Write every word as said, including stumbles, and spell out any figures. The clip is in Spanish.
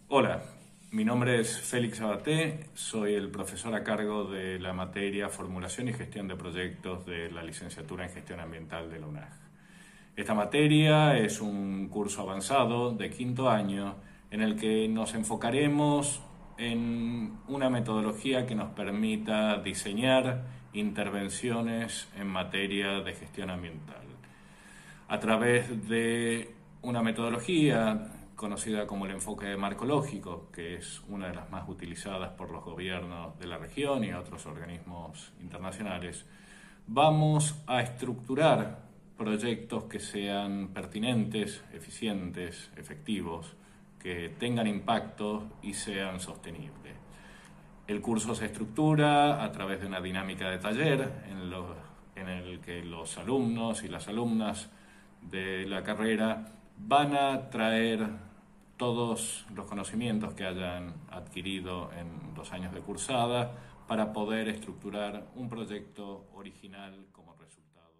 Hola, mi nombre es Félix Abaté, soy el profesor a cargo de la materia Formulación y Gestión de Proyectos de la licenciatura en Gestión Ambiental de la UNAG. Esta materia es un curso avanzado de quinto año en el que nos enfocaremos en una metodología que nos permita diseñar intervenciones en materia de gestión ambiental. A través de una metodología conocida como el enfoque marcológico, que es una de las más utilizadas por los gobiernos de la región y otros organismos internacionales, vamos a estructurar proyectos que sean pertinentes, eficientes, efectivos, que tengan impacto y sean sostenibles. El curso se estructura a través de una dinámica de taller en, lo, en el que los alumnos y las alumnas de la carrera van a traer todos los conocimientos que hayan adquirido en los años de cursada para poder estructurar un proyecto original como resultado.